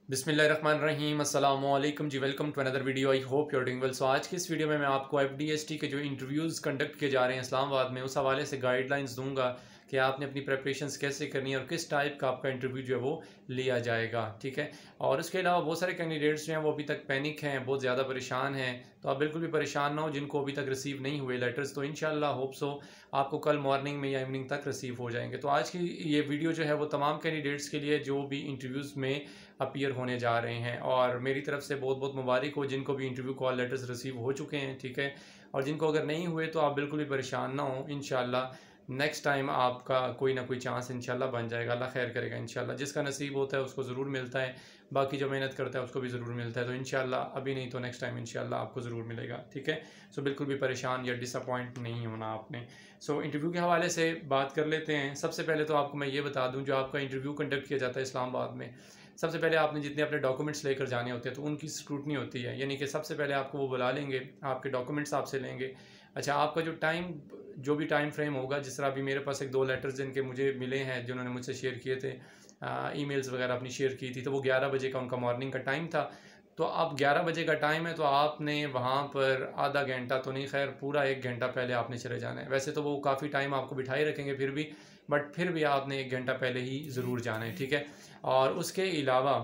बिस्मिल्लाहिर्रहमानिर्रहीम अस्सलामुअलैकुम जी। Welcome to another video. I hope you are doing well. So आज की इस वीडियो में मैं आपको एफडीएसटी के जो इंटरव्यूज़ कंडक्ट किए जा रहे हैं इस्लामाबाद में, उस हवाले से गाइडलाइंस दूंगा कि आपने अपनी प्रेपरेशंस कैसे करनी है और किस टाइप का आपका इंटरव्यू जो है वो लिया जाएगा। ठीक है। और उसके अलावा बहुत सारे कैंडिडेट्स जो हैं वो अभी तक पैनिक हैं, बहुत ज़्यादा परेशान हैं। तो आप बिल्कुल भी परेशान ना हो, जिनको अभी तक रिसीव नहीं हुए लेटर्स, तो इंशाल्लाह होप सो आपको कल मॉर्निंग में या इवनिंग तक रिसीव हो जाएंगे। तो आज की ये वीडियो जो है वो तमाम कैंडिडेट्स के लिए जो भी इंटरव्यूज़ में अपीयर होने जा रहे हैं, और मेरी तरफ से बहुत बहुत मुबारक हो जिनको भी इंटरव्यू कॉल लेटर्स रिसीव हो चुके हैं। ठीक है। और जिनको अगर नहीं हुए तो आप बिल्कुल भी परेशान ना हो, इंशाल्लाह नेक्स्ट टाइम आपका कोई ना कोई चांस इंशाल्लाह बन जाएगा। अल्लाह खैर करेगा इंशाल्लाह। जिसका नसीब होता है उसको ज़रूर मिलता है, बाकी जो मेहनत करता है उसको भी ज़रूर मिलता है। तो इंशाल्लाह अभी नहीं तो नेक्स्ट टाइम इंशाल्लाह आपको ज़रूर मिलेगा। ठीक है। सो बिल्कुल भी परेशान या डिसअपॉइंट नहीं होना आपने। सो इंटरव्यू के हवाले से बात कर लेते हैं। सबसे पहले तो आपको मैं ये बता दूं, जो आपका इंटरव्यू कंडक्ट किया जाता है इस्लामाबाद में, सबसे पहले आपने जितने अपने डॉक्यूमेंट्स लेकर जाने होते हैं तो उनकी स्क्रूटनी होती है। यानी कि सबसे पहले आपको वो बुला लेंगे, आपके डॉक्यूमेंट्स आपसे लेंगे। अच्छा, आपका जो टाइम, जो भी टाइम फ्रेम होगा, जिस तरह अभी मेरे पास एक दो लेटर्स जिनके मुझे मिले हैं, जिन्होंने मुझसे शेयर किए थे, ईमेल्स वगैरह अपनी शेयर की थी, तो वो 11 बजे का उनका मॉर्निंग का टाइम था। तो अब 11 बजे का टाइम है तो आपने वहाँ पर आधा घंटा तो नहीं, खैर पूरा 1 घंटा पहले आपने चले जाना है। वैसे तो वो काफ़ी टाइम आपको बिठाए रखेंगे फिर भी, बट फिर भी आपने 1 घंटा पहले ही ज़रूर जाना है। ठीक है। और उसके अलावा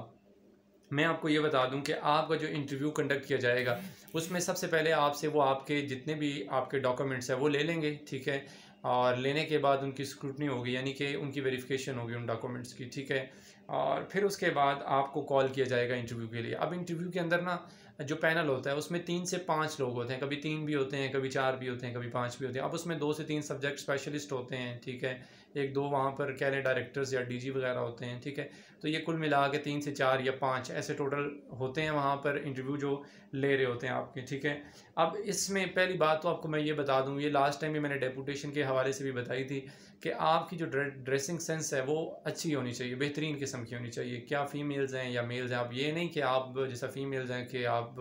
मैं आपको ये बता दूं कि आपका जो इंटरव्यू कंडक्ट किया जाएगा उसमें सबसे पहले आपसे वो आपके जितने भी आपके डॉक्यूमेंट्स हैं वो ले लेंगे। ठीक है। और लेने के बाद उनकी स्क्रूटनी होगी, यानी कि उनकी वेरिफिकेशन होगी उन डॉक्यूमेंट्स की। ठीक है। और फिर उसके बाद आपको कॉल किया जाएगा इंटरव्यू के लिए। अब इंटरव्यू के अंदर ना जो पैनल होता है उसमें 3 से 5 लोग होते हैं, कभी 3 भी होते हैं, कभी 4 भी होते हैं, कभी 5 भी होते हैं। अब उसमें 2 से 3 सब्जेक्ट स्पेशलिस्ट होते हैं। ठीक है। 1-2 वहाँ पर कह लें डायरेक्टर्स या डीजी वगैरह होते हैं। ठीक है। तो ये कुल मिला के 3 से 4 या 5 ऐसे टोटल होते हैं वहाँ पर इंटरव्यू जो ले रहे होते हैं आपके। ठीक है। अब इसमें पहली बात तो आपको मैं ये बता दूँ, ये लास्ट टाइम भी मैंने डेपुटेशन के हवाले से भी बताई थी कि आपकी जो ड्रेसिंग सेंस है वो अच्छी होनी चाहिए, बेहतरीन किस्म की होनी चाहिए। क्या फ़ीमेल्स हैं या मेल्स हैं, आप ये नहीं कि आप जैसा फ़ीमेल्स हैं कि आप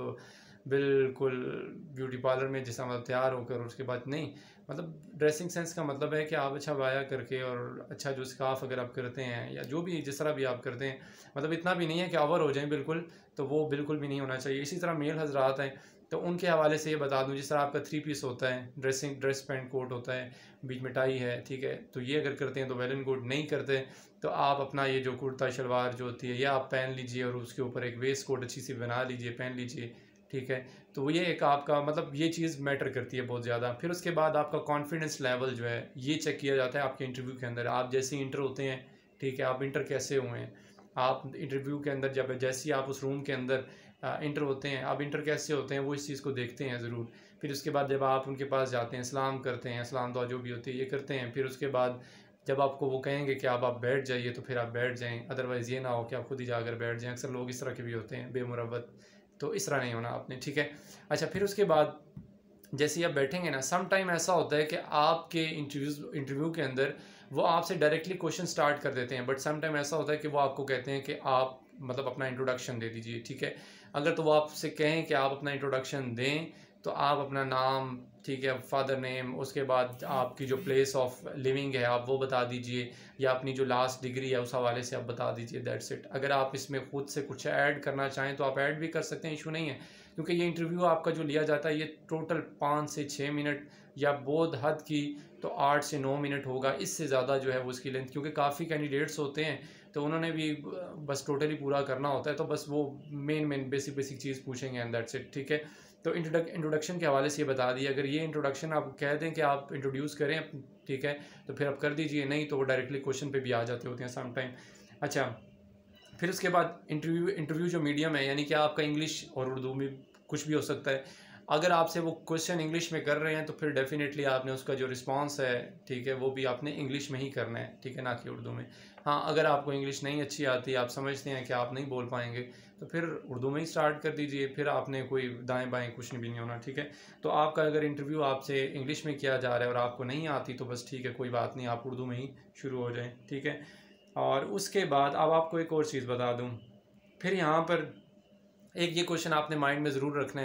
बिल्कुल ब्यूटी पार्लर में जैसा मतलब तैयार होकर, उसके बाद नहीं, मतलब ड्रेसिंग सेंस का मतलब है कि आप अच्छा बाया करके और अच्छा जो स्काफ अगर आप करते हैं या जो भी जिस तरह भी आप करते हैं, मतलब इतना भी नहीं है कि ओवर हो जाए बिल्कुल, तो वो बिल्कुल भी नहीं होना चाहिए। इसी तरह मेल हजरात हैं तो उनके हवाले से ये बता दूं, जिस तरह आपका 3 पीस होता है, ड्रेस पैंट कोट होता है, बीच में टाई है। ठीक है। तो ये अगर करते हैं तो वेल एंड गुड, नहीं करते तो आप अपना ये जो कुर्ता शलवार जो होती है ये आप पहन लीजिए और उसके ऊपर एक वेस्ट कोट अच्छी सी बना लीजिए, पहन लीजिए। ठीक है। तो ये एक आपका मतलब ये चीज़ मैटर करती है बहुत ज़्यादा। फिर उसके बाद आपका कॉन्फिडेंस लेवल जो है ये चेक किया जाता है आपके इंटरव्यू के अंदर। आप जैसे ही इंटर होते हैं, ठीक है, आप इंटर कैसे हुए हैं, आप इंटरव्यू के अंदर जब जैसे ही आप उस रूम के अंदर इंटर होते हैं, आप इंटर कैसे होते हैं वो इस चीज़ को देखते हैं ज़रूर। फिर उसके बाद जब आप उनके पास जाते हैं, सलाम करते हैं, सलाम दुआ जो भी होती है ये करते हैं। फिर उसके बाद जब आपको वो कहेंगे कि आप बैठ जाइए तो फिर आप बैठ जाएँ, अदरवाइज़ ये ना हो कि आप खुद ही जाकर बैठ जाएँ। अक्सर लोग इस तरह के भी होते हैं बेमुरवत, तो इस तरह नहीं होना आपने। ठीक है। अच्छा, फिर उसके बाद जैसे ही आप बैठेंगे ना, सम टाइम ऐसा होता है कि आपके इंटरव्यू के अंदर वो आपसे डायरेक्टली क्वेश्चन स्टार्ट कर देते हैं, बट सम टाइम ऐसा होता है कि वो आपको कहते हैं कि आप मतलब अपना इंट्रोडक्शन दे दीजिए। ठीक है। अगर तो वो आपसे कहें कि आप अपना इंट्रोडक्शन दें तो आप अपना नाम, ठीक है, फादर नेम, उसके बाद आपकी जो प्लेस ऑफ लिविंग है आप वो बता दीजिए, या अपनी जो लास्ट डिग्री है उस हवाले से आप बता दीजिए। That's it. अगर आप इसमें खुद से कुछ ऐड करना चाहें तो आप ऐड भी कर सकते हैं, इशू नहीं है। क्योंकि ये इंटरव्यू आपका जो लिया जाता है ये टोटल 5 से 6 मिनट या बहुत हद की तो 8 से 9 मिनट होगा। इससे ज़्यादा जो है वो उसकी लेंथ, क्योंकि काफ़ी कैंडिडेट्स होते हैं तो उन्होंने भी बस टोटली पूरा करना होता है, तो बस वो मेन बेसिक चीज़ पूछेंगे एंड दैट्स इट। ठीक है। तो इंट्रोडक्शन के हवाले से ये बता दिया। अगर ये इंट्रोडक्शन आप कह दें कि आप इंट्रोड्यूस करें, ठीक है, तो फिर आप कर दीजिए, नहीं तो वो डायरेक्टली क्वेश्चन पे भी आ जाते होते हैं सम टाइम। अच्छा, फिर उसके बाद इंटरव्यू जो मीडियम है, यानी कि आपका इंग्लिश और उर्दू में कुछ भी हो सकता है। अगर आपसे वो क्वेश्चन इंग्लिश में कर रहे हैं तो फिर डेफिनेटली आपने उसका जो रिस्पांस है, ठीक है, वो भी आपने इंग्लिश में ही करना है। ठीक है, ना कि उर्दू में। हाँ, अगर आपको इंग्लिश नहीं अच्छी आती, आप समझते हैं कि आप नहीं बोल पाएंगे, तो फिर उर्दू में ही स्टार्ट कर दीजिए। फिर आपने कोई दाएँ बाएँ कुछ भी नहीं होना। ठीक है। तो आपका अगर इंटरव्यू आपसे इंग्लिश में किया जा रहा है और आपको नहीं आती तो बस ठीक है, कोई बात नहीं, आप उर्दू में ही शुरू हो जाएँ। ठीक है। और उसके बाद अब आपको एक और चीज़ बता दूँ, फिर यहाँ पर एक ये क्वेश्चन आपने माइंड में ज़रूर रखना है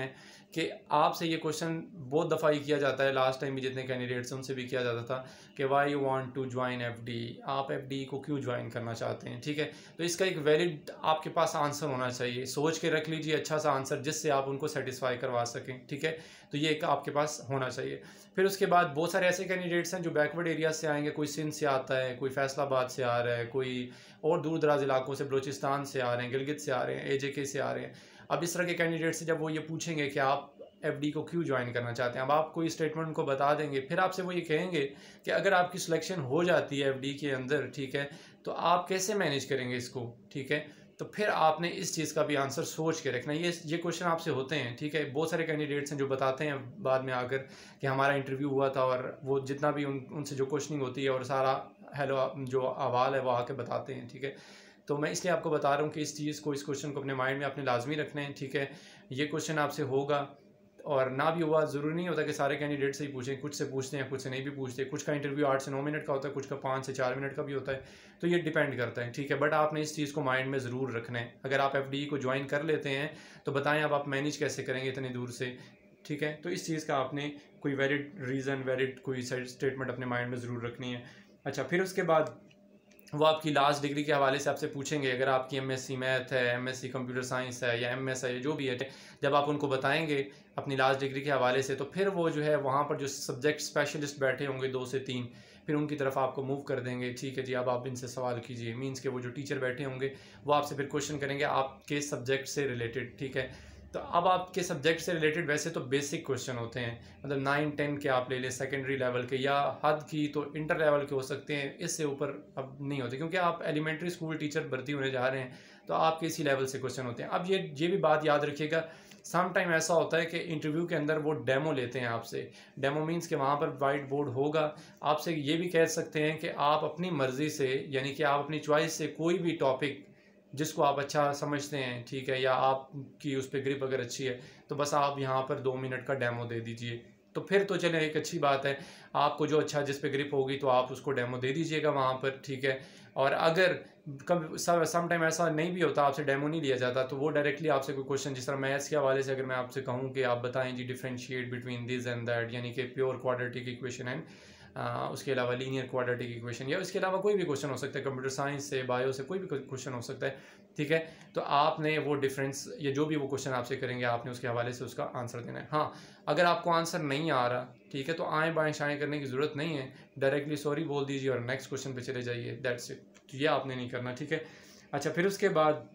कि आपसे ये क्वेश्चन बहुत दफ़ा ही किया जाता है, लास्ट टाइम भी जितने कैंडिडेट्स उनसे भी किया जाता था कि why you want to join FD, आप एफडी को क्यों ज्वाइन करना चाहते हैं, ठीक है। तो इसका एक वैलिड आपके पास आंसर होना चाहिए, सोच के रख लीजिए अच्छा सा आंसर जिससे आप उनको सेटिस्फाई करवा सकें, ठीक है। तो ये एक आपके पास होना चाहिए। फिर उसके बाद बहुत सारे ऐसे कैंडिडेट्स हैं जो बैकवर्ड एरिया से आएंगे, कोई सिंध से आता है, कोई फैसलाबाद से आ रहा है, कोई और दूर दराज इलाकों से, बलूचिस्तान से आ रहे हैं, गिलगित से आ रहे हैं, AJK से आ रहे हैं। अब इस तरह के कैंडिडेट से जब वो ये पूछेंगे कि आप एफडी को क्यों ज्वाइन करना चाहते हैं, अब आप कोई स्टेटमेंट को बता देंगे, फिर आपसे वो ये कहेंगे कि अगर आपकी सिलेक्शन हो जाती है एफडी के अंदर, ठीक है, तो आप कैसे मैनेज करेंगे इसको, ठीक है। तो फिर आपने इस चीज़ का भी आंसर सोच के रखना। ये क्वेश्चन आपसे होते हैं, ठीक है। बहुत सारे कैंडिडेट्स हैं जो बताते हैं बाद में आकर कि हमारा इंटरव्यू हुआ था, और वो जितना भी उनसे जो क्वेश्चनिंग होती है और सारा हेलो जो अहवाल है वो आके बताते हैं, ठीक है। तो मैं इसलिए आपको बता रहा हूँ कि इस क्वेश्चन को अपने माइंड में आपने लाजमी रखना है, ठीक है। ये क्वेश्चन आपसे होगा, और ना भी हुआ ज़रूरी नहीं होता कि सारे कैंडिडेट से ही पूछें, कुछ से पूछते हैं, कुछ से नहीं भी पूछते। कुछ का इंटरव्यू 8 से 9 मिनट का होता है, कुछ का 5 से 4 मिनट का भी होता है, तो ये डिपेंड करता है, ठीक है। बट आपने इस चीज़ को माइंड में ज़रूर रखना है। अगर आप एफडी को ज्वाइन कर लेते हैं तो बताएं अब आप मैनेज कैसे करेंगे इतनी दूर से, ठीक है। तो इस चीज़ का आपने कोई वैलिड रीज़न, वैलिड कोई स्टेटमेंट अपने माइंड में ज़रूर रखनी है। अच्छा, फिर उसके बाद वो आपकी लास्ट डिग्री के हवाले से आपसे पूछेंगे। अगर आपकी MSc मैथ है, MSc कंप्यूटर साइंस है, या MS है, जो भी है, जब आप उनको बताएंगे अपनी लास्ट डिग्री के हवाले से, तो फिर वो जो है वहाँ पर जो सब्जेक्ट स्पेशलिस्ट बैठे होंगे 2 से 3, फिर उनकी तरफ आपको मूव कर देंगे, ठीक है जी। अब आप इनसे सवाल कीजिए, मीन्स के वो जो टीचर बैठे होंगे वो आपसे फिर क्वेश्चन करेंगे आपके सब्जेक्ट से रिलेटेड, ठीक है। तो अब आपके सब्जेक्ट से रिलेटेड वैसे तो बेसिक क्वेश्चन होते हैं, मतलब 9-10 के आप ले लें, सेकेंडरी लेवल के, या हद की तो इंटर लेवल के हो सकते हैं, इससे ऊपर अब नहीं होते, क्योंकि आप एलिमेंट्री स्कूल टीचर भर्ती होने जा रहे हैं, तो आपके इसी लेवल से क्वेश्चन होते हैं। अब ये भी बात याद रखिएगा, सम टाइम ऐसा होता है कि इंटरव्यू के अंदर वो डेमो लेते हैं आपसे। डेमो मीन्स के वहाँ पर वाइट बोर्ड होगा, आपसे ये भी कह सकते हैं कि आप अपनी मर्ज़ी से, यानी कि आप अपनी चॉइस से कोई भी टॉपिक जिसको आप अच्छा समझते हैं, ठीक है, या आपकी उस पर ग्रिप अगर अच्छी है, तो बस आप यहाँ पर 2 मिनट का डेमो दे दीजिए। तो फिर तो चलें, एक अच्छी बात है, आपको जो अच्छा जिस पे ग्रिप होगी तो आप उसको डेमो दे दीजिएगा वहाँ पर, ठीक है। और अगर कभी सम टाइम ऐसा नहीं भी होता, आपसे डेमो नहीं लिया जाता, तो वो डायरेक्टली आपसे कोई क्वेश्चन, जिस तरह मैथ्स के हवाले से अगर मैं आपसे कहूँ कि आप बताएं जी differentiate between this and that, यानी कि प्योर क्वाड्रेटिक इक्वेशन एंड उसके अलावा लीनियर क्वाड्रेटिक इक्वेशन, या उसके अलावा कोई भी क्वेश्चन हो सकता है, कंप्यूटर साइंस से, बायो से, कोई भी क्वेश्चन हो सकता है, ठीक है। तो आपने वो डिफरेंस या जो भी वो क्वेश्चन आपसे करेंगे, आपने उसके हवाले से उसका आंसर देना है। हाँ, अगर आपको आंसर नहीं आ रहा, ठीक है, तो आएँ बाएँ शाएँ करने की ज़रूरत नहीं है, डायरेक्टली सॉरी बोल दीजिए और नेक्स्ट क्वेश्चन पे चले जाइए, दैट्स इट। तो ये आपने नहीं करना, ठीक है। अच्छा, फिर उसके बाद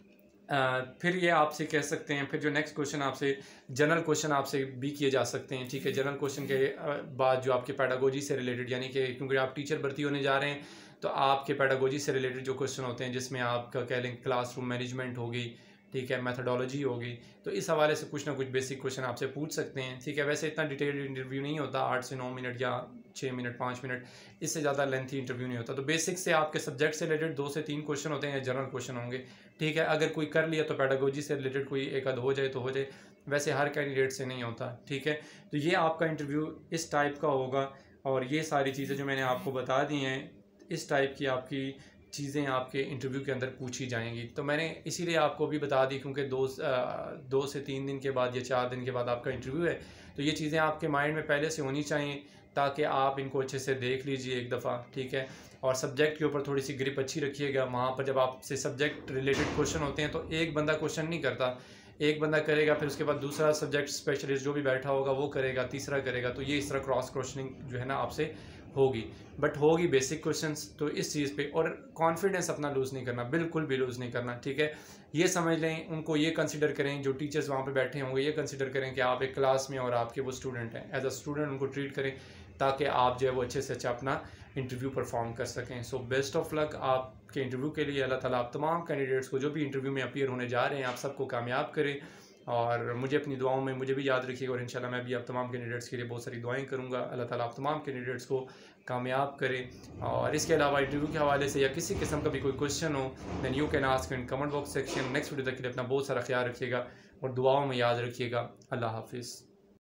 फिर ये आपसे कह सकते हैं, फिर जो नेक्स्ट क्वेश्चन आपसे, जनरल क्वेश्चन आपसे भी किए जा सकते हैं, ठीक है। जनरल क्वेश्चन के बाद जो आपके पैडागोजी से रिलेटेड, यानी कि क्योंकि आप टीचर भर्ती होने जा रहे हैं, तो आपके पैडागोजी से रिलेटेड जो क्वेश्चन होते हैं, जिसमें आपका कह लें क्लासरूम मैनेजमेंट होगी, ठीक है, मेथोडोलॉजी होगी, तो इस हवाले से कुछ ना कुछ बेसिक क्वेश्चन आपसे पूछ सकते हैं, ठीक है। वैसे इतना डिटेल्ड इंटरव्यू नहीं होता, 8 से 9 मिनट या 6 मिनट 5 मिनट, इससे ज़्यादा लेंथी इंटरव्यू नहीं होता। तो बेसिक से आपके सब्जेक्ट से रिलेटेड 2 से 3 क्वेश्चन होते हैं, या जनरल क्वेश्चन होंगे, ठीक है। अगर कोई कर लिया तो पैडागोजी से रिलेटेड कोई एक आध हो जाए तो हो जाए, वैसे हर कैंडिडेट से नहीं होता, ठीक है। तो ये आपका इंटरव्यू इस टाइप का होगा, और ये सारी चीज़ें जो मैंने आपको बता दी हैं, इस टाइप की आपकी चीज़ें आपके इंटरव्यू के अंदर पूछी जाएंगी। तो मैंने इसीलिए आपको भी बता दी, क्योंकि 2 से 3 दिन के बाद या 4 दिन के बाद आपका इंटरव्यू है, तो ये चीज़ें आपके माइंड में पहले से होनी चाहिए, ताकि आप इनको अच्छे से देख लीजिए एक दफ़ा, ठीक है। और सब्जेक्ट के ऊपर थोड़ी सी ग्रिप अच्छी रखिएगा। वहाँ पर जब आपसे सब्जेक्ट रिलेटेड क्वेश्चन होते हैं, तो एक बंदा क्वेश्चन नहीं करता, एक बंदा करेगा, फिर उसके बाद दूसरा सब्जेक्ट स्पेशलिस्ट जो भी बैठा होगा वो करेगा, तीसरा करेगा, तो ये इस तरह क्रॉस क्वेश्चनिंग जो है ना आपसे होगी, बट होगी बेसिक क्वेश्चंस। तो इस चीज़ पे और कॉन्फिडेंस अपना लूज़ नहीं करना, बिल्कुल भी लूज़ नहीं करना, ठीक है। ये समझ लें, उनको ये कंसिडर करें, जो टीचर्स वहाँ पे बैठे होंगे ये कंसिडर करें कि आप एक क्लास में और आपके वो स्टूडेंट हैं, एज अ स्टूडेंट उनको ट्रीट करें, ताकि आप जो है वो अच्छे से अच्छा अपना इंटरव्यू परफॉर्म कर सकें। सो बेस्ट ऑफ लक आपके इंटरव्यू के लिए। अल्लाह ताला आप तमाम कैंडिडेट्स को जो भी इंटरव्यू में अपीयर होने जा रहे हैं, आप सबको कामयाब करें, और मुझे अपनी दुआओं में मुझे भी याद रखिएगा, और इंशाल्लाह मैं भी आप तमाम कैंडिडेट्स के लिए बहुत सारी दुआएं करूंगा। अल्लाह ताला आप तमाम कैंडिडेट्स को कामयाब करें। और इसके अलावा इंटरव्यू के हवाले से या किसी किस्म का भी कोई क्वेश्चन हो, then you can ask in comment box section. Next video तक के लिए अपना बहुत सारा ख्याल रखिएगा और दुआओं में याद रखिएगा। अल्लाह हाफिज़।